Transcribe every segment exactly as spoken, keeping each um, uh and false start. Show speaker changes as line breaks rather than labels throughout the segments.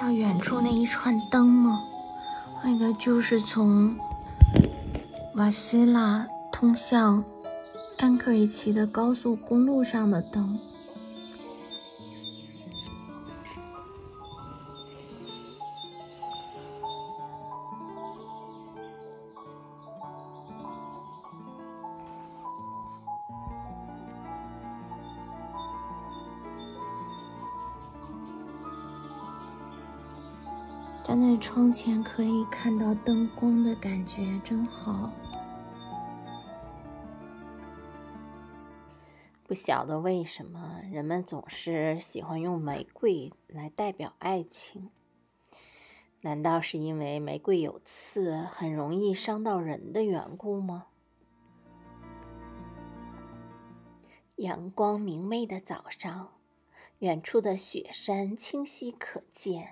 到远处那一串灯吗？那个就是从瓦西拉通向安克瑞奇的高速公路上的灯。站在窗前可以看到灯光的感觉真好。
不晓得为什么人们总是喜欢用玫瑰来代表爱情，难道是因为玫瑰有刺，很容易伤到人的缘故吗？阳光明媚的早上，远处的雪山清晰可见。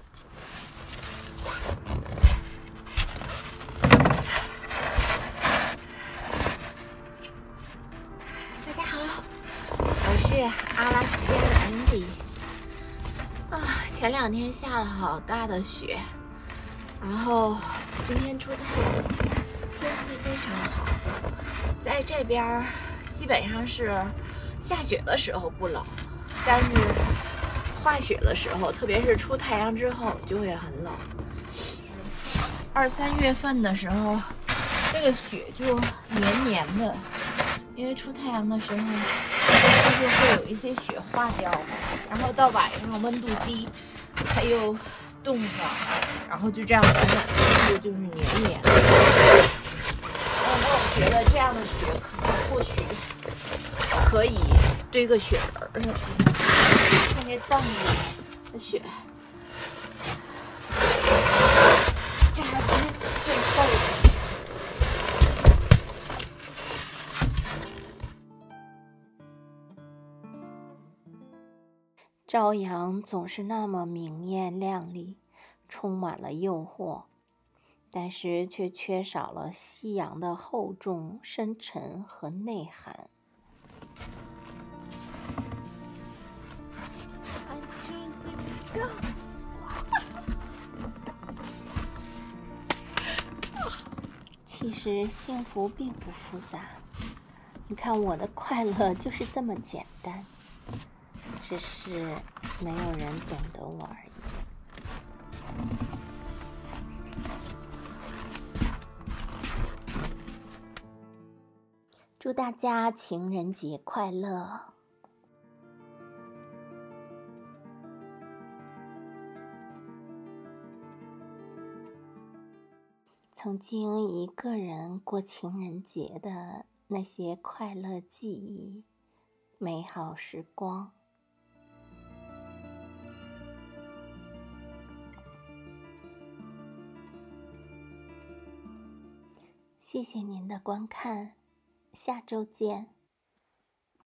大家好，我是阿拉斯加的安迪。啊，前两天下了好大的雪，然后今天出太阳，天气非常好。在这边基本上是下雪的时候不冷，但是化雪的时候，特别是出太阳之后就会很冷。二三月份的时候，这个雪就黏黏的，因为出太阳的时候它就会有一些雪化掉嘛，然后到晚上温度低，它又冻上，然后就这样短短的就就是黏黏的。那我觉得这样的雪可能或许可以堆个雪人儿什么的，看这凳子的雪，这还不是最厚的。朝阳总是那么明艳亮丽，充满了诱惑，但是却缺少了夕阳的厚重、深沉和内涵。其实幸福并不复杂，你看我的快乐就是这么简单，只是没有人懂得我而已。祝大家情人节快乐！曾经一个人过情人节的那些快乐记忆，美好时光。谢谢您的观看，下周见。